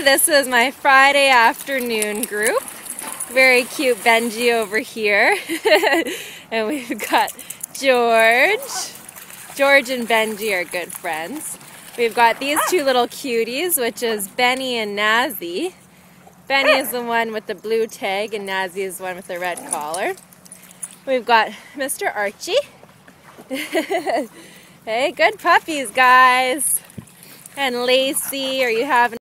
This is my Friday afternoon group. Very cute Benji over here. And we've got George. George and Benji are good friends. We've got these two little cuties, which is Benny and Nazi. Benny is the one with the blue tag and Nazi is the one with the red collar. We've got Mr. Archie. Hey, good puppies, guys. And Lacey, are you having